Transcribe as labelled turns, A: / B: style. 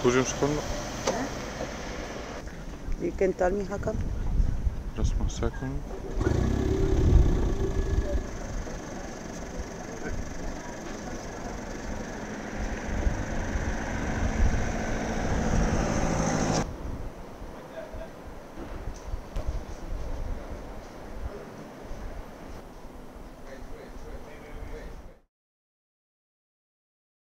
A: Who's your second?
B: You can tell me how come?
A: Just one second.